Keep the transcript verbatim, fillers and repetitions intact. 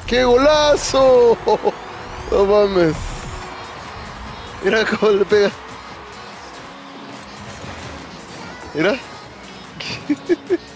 ¡Qué golazo! No mames. Mira cómo le pega. Mira.